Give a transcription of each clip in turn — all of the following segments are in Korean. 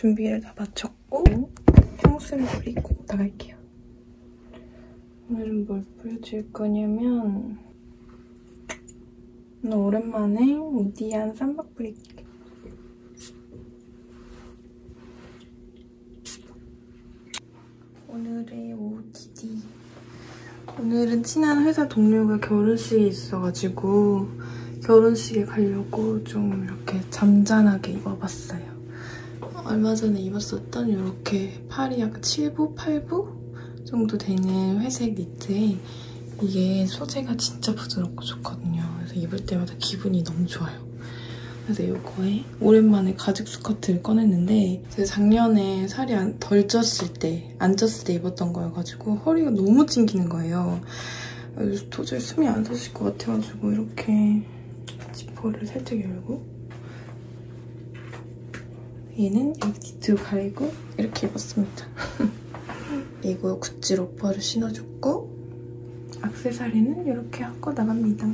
준비를 다 마쳤고 향수를 뿌리고 나갈게요. 오늘은 뭘 보여줄 거냐면 오늘 오랜만에 우디한 쌈박 뿌릴게요. 오늘의 OOTD. 오늘은 친한 회사 동료가 결혼식이 있어가지고 결혼식에 가려고 좀 이렇게 잠잠하게 입어봤어요. 얼마 전에 입었었던 이렇게 팔이 약간 7부, 8부 정도 되는 회색 니트에 이게 소재가 진짜 부드럽고 좋거든요. 그래서 입을 때마다 기분이 너무 좋아요. 그래서 이거에 오랜만에 가죽 스커트를 꺼냈는데 제가 작년에 살이 덜 쪘을 때, 안 쪘을 때 입었던 거여가지고 허리가 너무 찡기는 거예요. 그래서 도저히 숨이 안 솟을 것 같아가지고 이렇게 지퍼를 살짝 열고 얘는 여기 니트로 가리고 이렇게 입었습니다. 이거 구찌 로퍼를 신어줬고 액세서리는 이렇게 하고 나갑니다.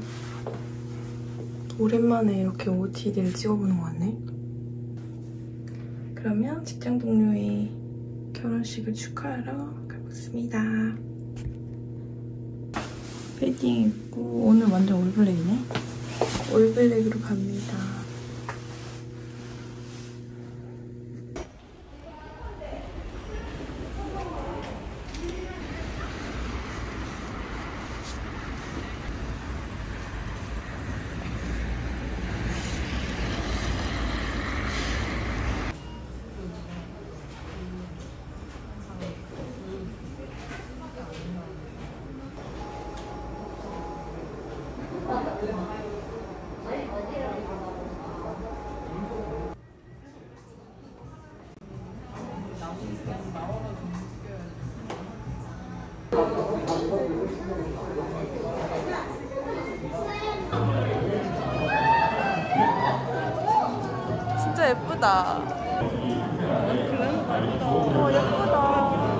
오랜만에 이렇게 OOTD를 찍어보는 것 같네. 그러면 직장 동료의 결혼식을 축하하러 가보겠습니다. 패딩 입고 오늘 완전 올블랙이네. 올블랙으로 갑니다. 진짜 예쁘다. 예쁘다.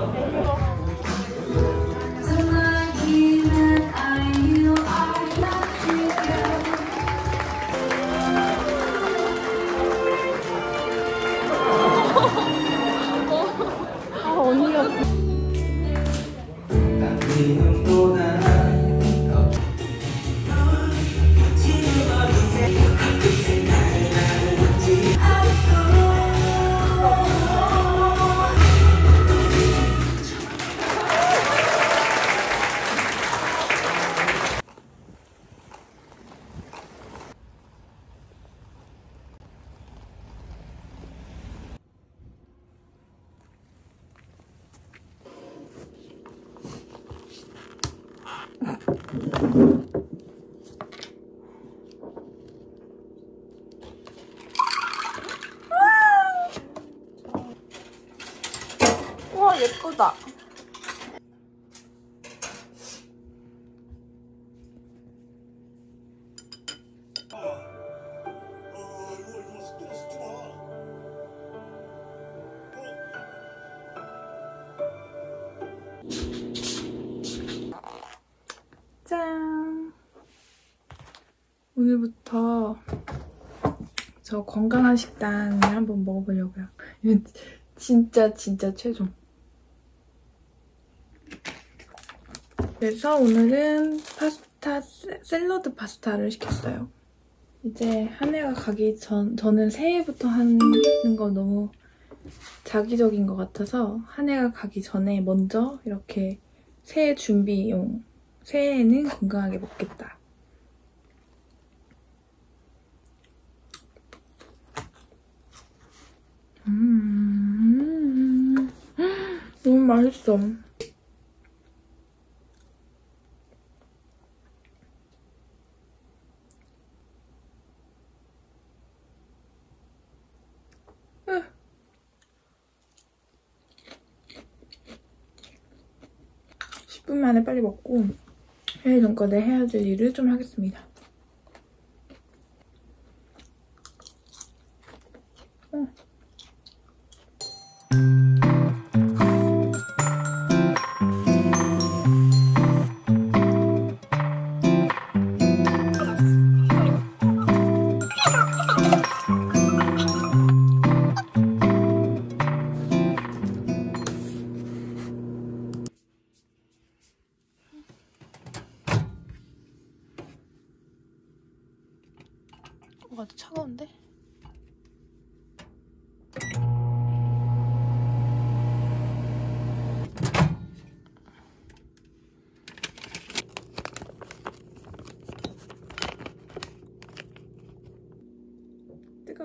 언니가 와 예쁘다. 짠! 오늘부터 저 건강한 식단을 한번 먹어보려고요. 이건 진짜 최종. 그래서 오늘은 샐러드 파스타를 시켰어요. 이제 한 해가 가기 저는 새해부터 하는 거 너무 자기적인 것 같아서 한 해가 가기 전에 먼저 이렇게 새해 준비용, 새해에는 건강하게 먹겠다. 너무 맛있어. 10분 만에 빨리 먹고 회의 전까지 해야 될 일을 좀 하겠습니다. 뭐가 더 차가운데? 뜨거.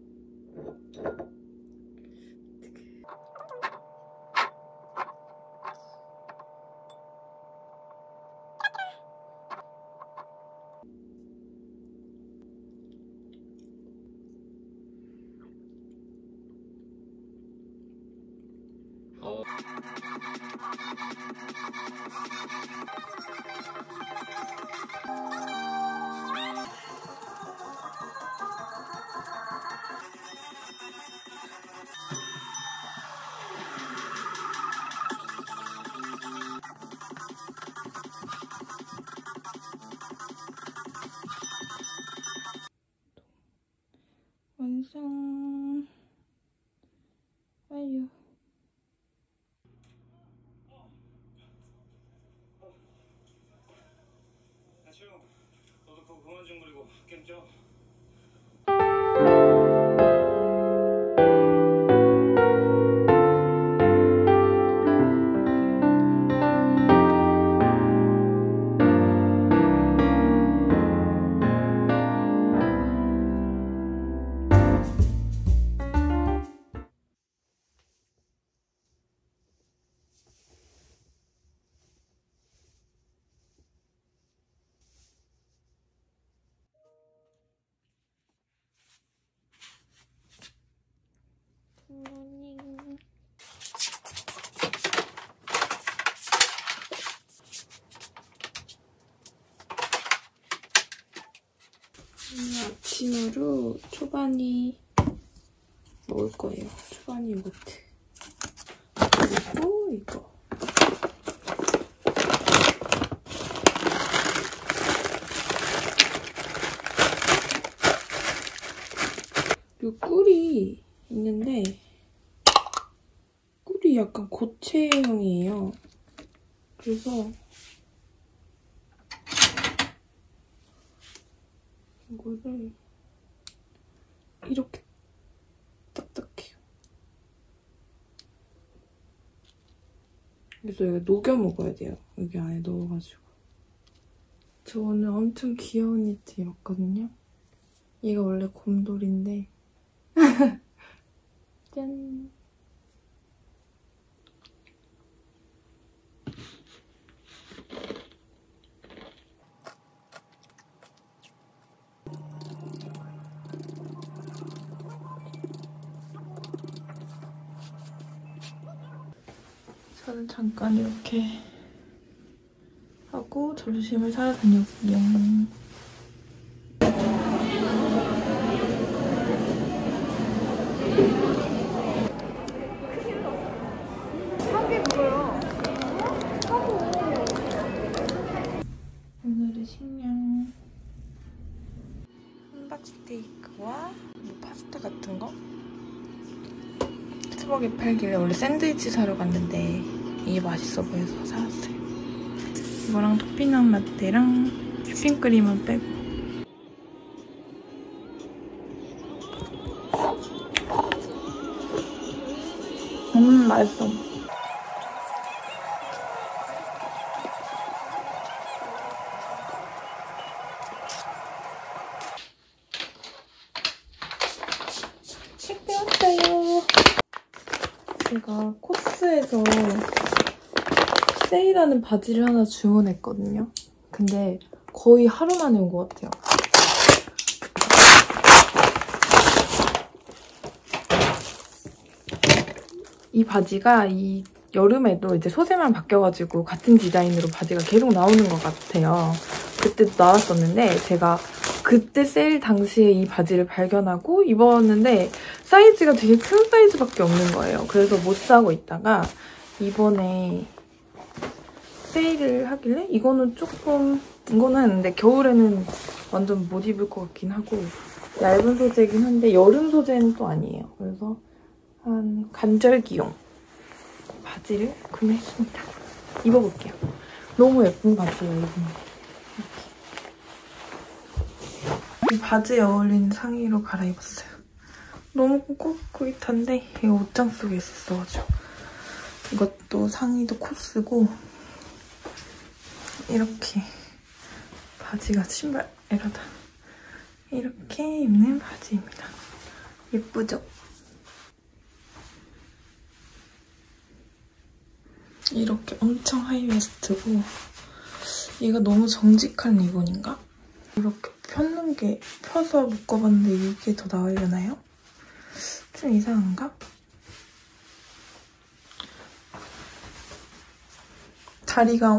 완성 완료. 나시오, 너도 그거 그만 좀 그리고 괜찮죠? 굿모닝. 아침으로 초바니 먹을 거예요. 초바니 요거트. 그리고 이거. 그리고 꿀이 있는데 꿀이 약간 고체형이에요. 그래서 이거를 이렇게 딱딱해요. 그래서 이거 녹여 먹어야 돼요. 여기 안에 넣어가지고. 저 오늘 엄청 귀여운 니트 입었거든요. 얘가 원래 곰돌인데 짠! 저는 잠깐 이렇게 하고 점심을 사러 다녔어요. 오늘의 식량 함박스테이크와 뭐 파스타 같은 거? 스벅에 팔길래 원래 샌드위치 사러 갔는데 이게 맛있어 보여서 사왔어요. 이거랑 토피넛 라떼랑 휘핑크림은 빼고. 맛있어. 책 빼왔어요. 제가 코스에서 세일하는 바지를 하나 주문했거든요. 근데 거의 하루 만에 온 것 같아요. 이 바지가 이 여름에도 이제 소재만 바뀌어가지고 같은 디자인으로 바지가 계속 나오는 것 같아요. 그때도 나왔었는데 제가 그때 세일 당시에 이 바지를 발견하고 입었는데 사이즈가 되게 큰 사이즈밖에 없는 거예요. 그래서 못 사고 있다가 이번에 세일을 하길래 이거는 근데 겨울에는 완전 못 입을 것 같긴 하고 얇은 소재긴 한데 여름 소재는 또 아니에요. 그래서 한 간절기용 바지를 구매했습니다. 입어볼게요. 너무 예쁜 바지예요, 이거. 이 바지에 어울리는 상의로 갈아입었어요. 너무 ቁ깃ቁ깃한데 이거 옷장 속에 있었어가지고. 이것도 상의도 코스고 이렇게 바지가 신발 이러다 이렇게 입는 바지입니다. 예쁘죠? 이렇게 엄청 하이웨스트고 얘가 너무 정직한 리본인가? 이렇게 펴는 게 펴서 묶어봤는데 이게 더 나으려나요? 좀 이상한가? 다리가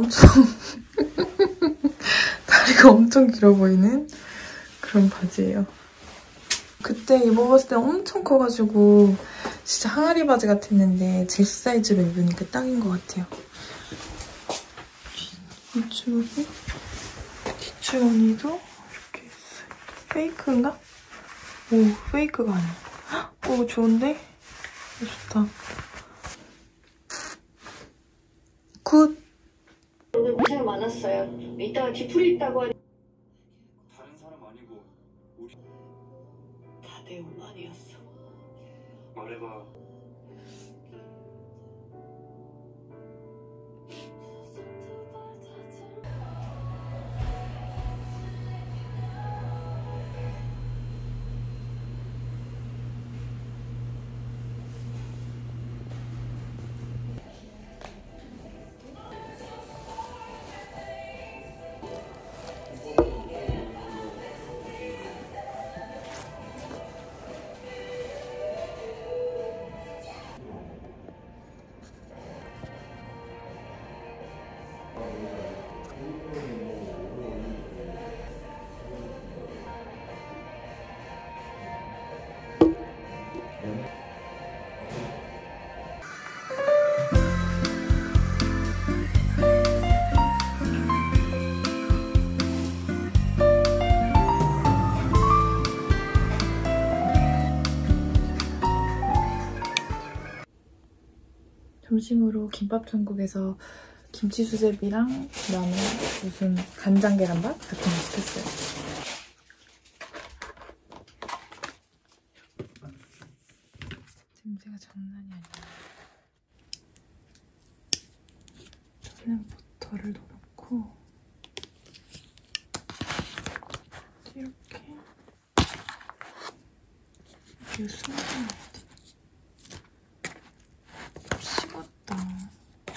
엄청 길어 보이는 그런 바지예요. 그때 입어봤을 때 엄청 커가지고 진짜 항아리 바지 같았는데 제 사이즈로 입으니까 딱인 것 같아요. 이쪽에 뒷주머니도 이렇게 있어요. 페이크인가? 오, 페이크가 아니야. 오, 좋은데? 좋다. 굿! 오늘 고생 많았어요. 이따가 뒤풀이 있다고 하니 다른 사람 아니고 우리 다 내 오만이었어. 말해봐. 점심으로 김밥천국에서 김치 수제비랑 그다음에 무슨 간장 계란밥 같은 거 시켰어요. 냄새가 장난이 아니야. 저는 버터를 넣어놓고 이렇게 숨겨놔야 돼. 식었다.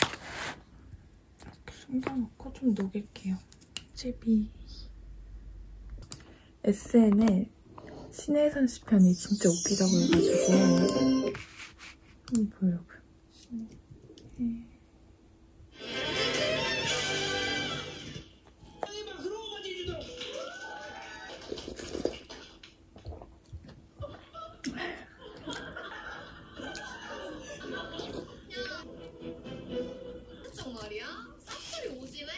이렇게 숨겨놓고 좀 녹일게요. 제비. SNL 신혜선 씨 편이 진짜 웃기다고 해가지고 한번 보려고요. 정말이야? 싹소리 오지네?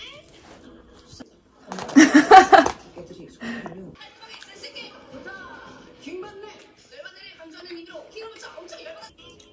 애들이 손으로 쓸게 좋다. 킹받네. 열받네. 감자는 입으로 킹으로부터 엄청 열받아.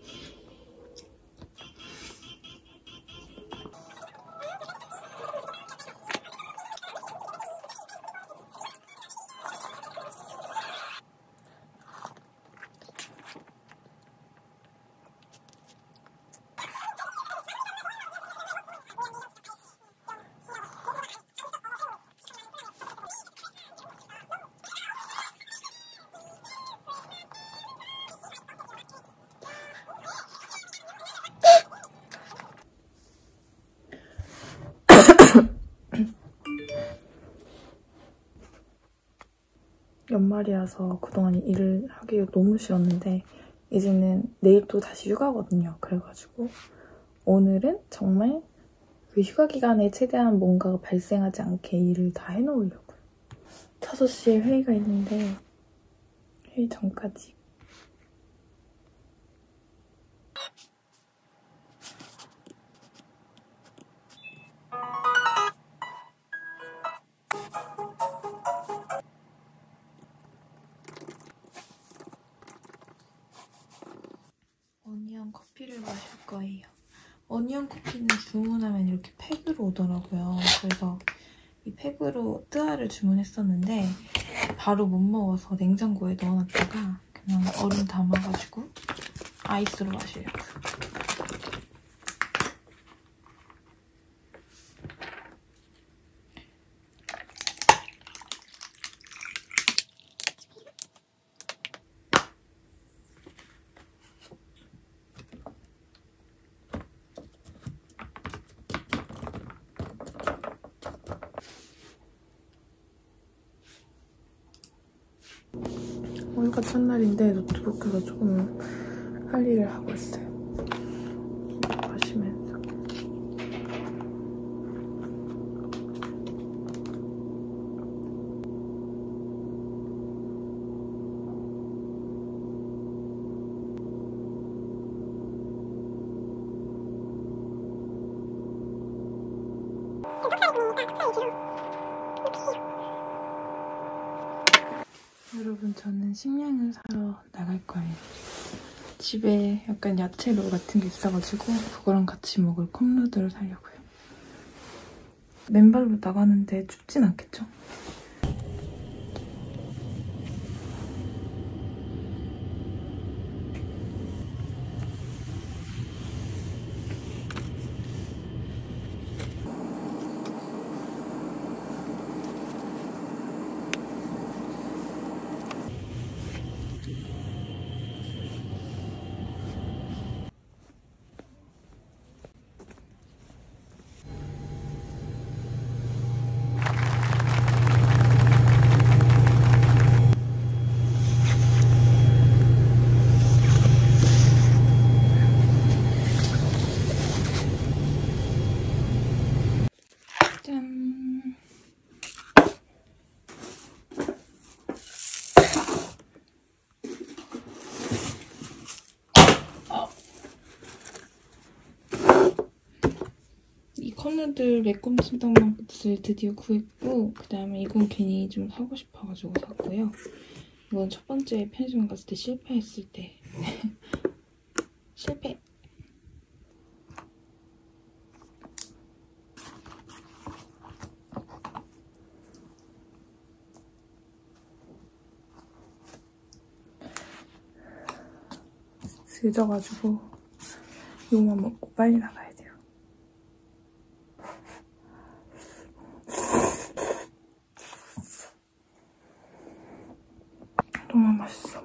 연말이라서 그동안 일을 하기 너무 싫었는데 이제는 내일 또 다시 휴가거든요. 그래가지고 오늘은 정말 그 휴가 기간에 최대한 뭔가가 발생하지 않게 일을 다 해놓으려고요. 5시에 회의가 있는데 회의 전까지 어니언 커피를 마실 거예요. 어니언 커피는 주문하면 이렇게 팩으로 오더라고요. 그래서 이 팩으로 뜨아를 주문했었는데 바로 못 먹어서 냉장고에 넣어놨다가 그냥 얼음 담아가지고 아이스로 마시려고요. 오늘가 첫날인데 노트북에서 조금 할 일을 하고 있어요. 마시면서. 여러분, 저는 식량을 사러 나갈 거예요. 집에 약간 야채롤 같은 게 있어가지고 그거랑 같이 먹을 컵누들을 사려고요. 맨발로 나가는데 춥진 않겠죠? 짠! 이 컵누들 매콤 찜닭맛을 드디어 구했고, 그 다음에 이건 괜히 좀 사고 싶어가지고 샀고요. 이건 첫 번째 편의점 갔을 때 실패했을 때 실패! 늦어가지고 이거만 먹고 빨리 나가야 돼요. 너무 맛있어.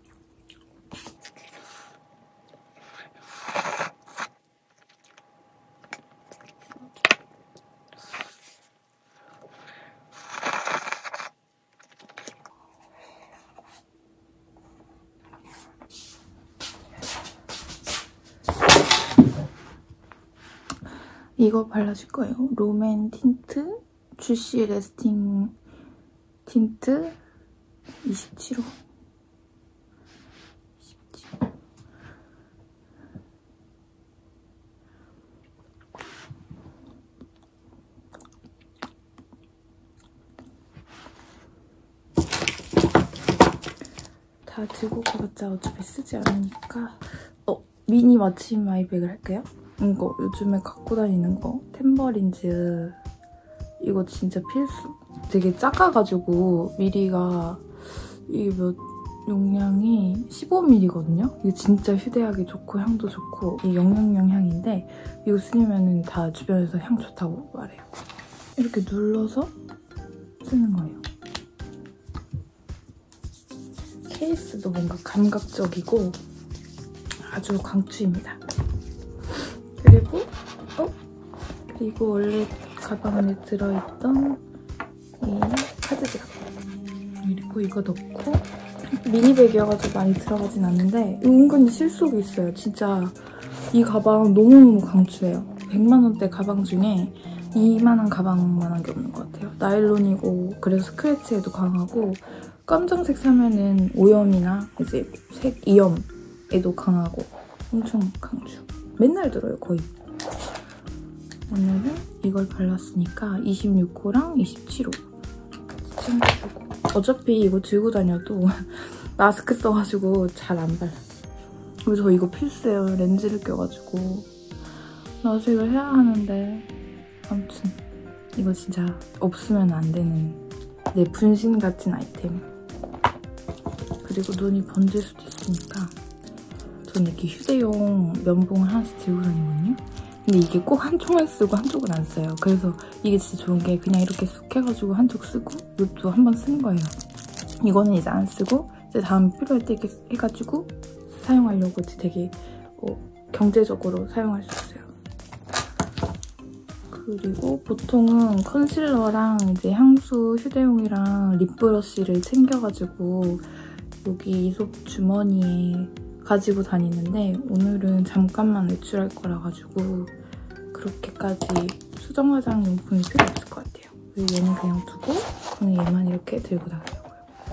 이거 발라줄 거예요. 롬앤 틴트 주시 레스팅 틴트 27호. 다 들고 가봤자 어차피 쓰지 않으니까 미니 마침 아이백을 할게요. 이거 요즘에 갖고 다니는 거 템버린즈 이거 진짜 필수. 되게 작아가지고 미리가 이게 용량이 15ml거든요. 이거 진짜 휴대하기 좋고 향도 좋고 이 000 향인데 이거 쓰면은 다 주변에서 향 좋다고 말해요. 이렇게 눌러서 쓰는 거예요. 케이스도 뭔가 감각적이고 아주 강추입니다. 그리고 원래 가방 안에 들어있던 이 카드 지갑 그리고 이거 넣고 미니백이어가지고 많이 들어가진 않는데 은근히 실속이 있어요. 진짜 이 가방 너무너무 강추해요. 100만 원대 가방 중에 이만한 가방만한 게 없는 것 같아요. 나일론이고 그래서 스크래치에도 강하고 검정색 사면은 오염이나 이제 색 이염에도 강하고 엄청 강추. 맨날 들어요, 거의. 오늘은 이걸 발랐으니까 26호랑 27호 챙겨주고. 어차피 이거 들고 다녀도 마스크 써가지고 잘 안 발라. 그리고 저 이거 필수예요. 렌즈를 껴가지고 라섹을 해야 하는데 아무튼 이거 진짜 없으면 안 되는 내 분신 같은 아이템. 그리고 눈이 번질 수도 있으니까 저는 이렇게 휴대용 면봉을 하나씩 들고 다니거든요. 근데 이게 꼭 한쪽만 쓰고 한쪽은 안 써요. 그래서 이게 진짜 좋은 게 그냥 이렇게 쑥 해가지고 한쪽 쓰고 이것도 한 번 쓴 거예요. 이거는 이제 안 쓰고 이제 다음 필요할 때 이렇게 해가지고 사용하려고 되게 경제적으로 사용할 수 있어요. 그리고 보통은 컨실러랑 이제 향수 휴대용이랑 립브러쉬를 챙겨가지고 여기 이솝 주머니에 가지고 다니는데 오늘은 잠깐만 외출할 거라 가지고 그렇게까지 수정 화장 용품이 필요 없을 것 같아요. 그리고 얘는 그냥 두고 저는 얘만 이렇게 들고 다니려고요.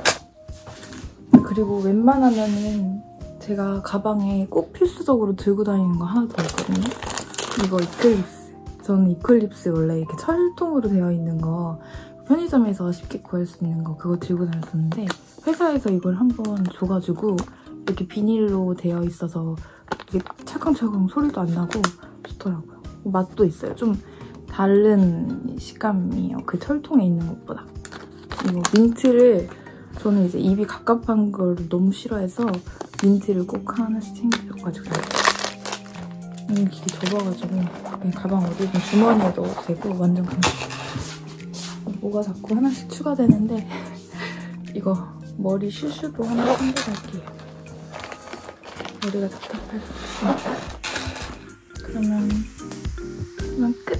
그리고 웬만하면은 제가 가방에 꼭 필수적으로 들고 다니는 거 하나 더 있거든요. 이거 이클립스. 저는 이클립스 원래 이렇게 철통으로 되어 있는 거 편의점에서 쉽게 구할 수 있는 거 그거 들고 다녔었는데 회사에서 이걸 한번 줘가지고 이렇게 비닐로 되어 있어서 이게 찰컹찰컹 소리도 안 나고 좋더라고요. 맛도 있어요. 좀 다른 식감이에요. 그 철통에 있는 것보다. 이거 민트를 저는 이제 입이 갑갑한 걸 너무 싫어해서 민트를 꼭 하나씩 챙겨가지고 이게 접어가지고 그냥 가방 어디든 주머니에 넣어도 되고 완전 간편. 뭐가 자꾸 하나씩 추가되는데 이거 머리 슈슈도 하나 챙겨갈게요. 머리가 답답할 수 있으니까. 그러면 끝!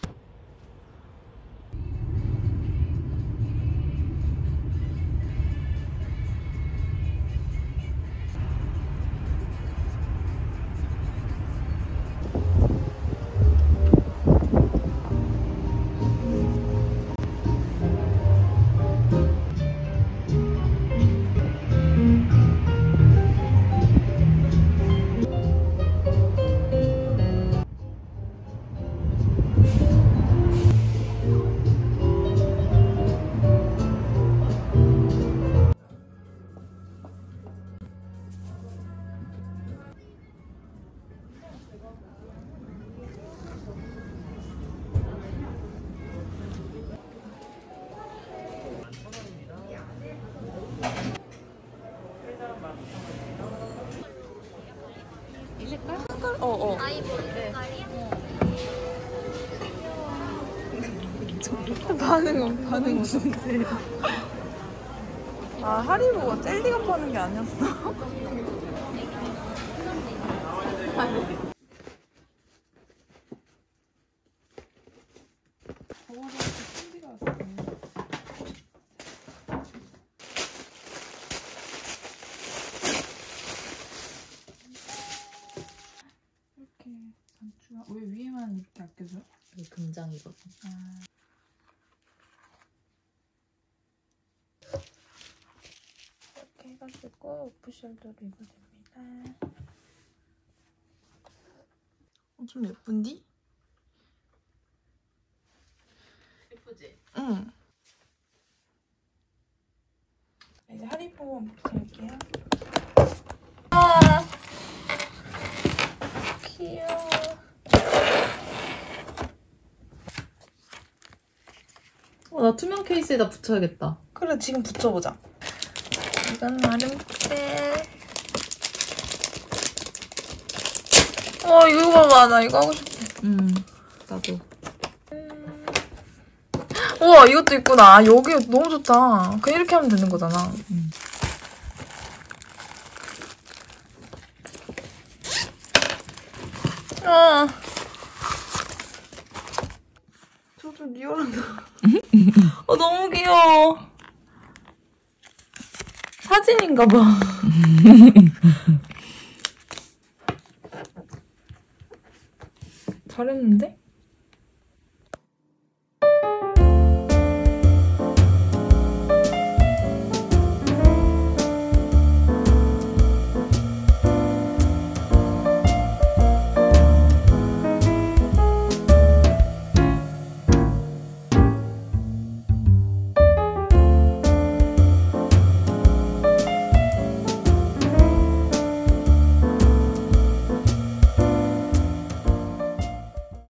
반응 없는데. 아, 하리보가 젤리가 파는 게 아니었어? 이렇게 단추가 왜 위에만 이렇게 아껴줘? 이게 금장이거든. 이렇게 해가지고 오프숄더로 입어줍니다. 좀 예쁜디? 예쁘지? 응. 이제 하리보 한번 볼게요. 아, 귀여워. 나 투명 케이스에다 붙여야겠다. 그래, 지금 붙여보자. 이건 마름페. 이거 봐봐. 나 이거 하고 싶어. 나도. 우와, 이것도 있구나. 여기 너무 좋다. 그냥 이렇게 하면 되는 거잖아. 저도 리얼하다. 너무 귀여워. 사진인가 봐. 잘했는데?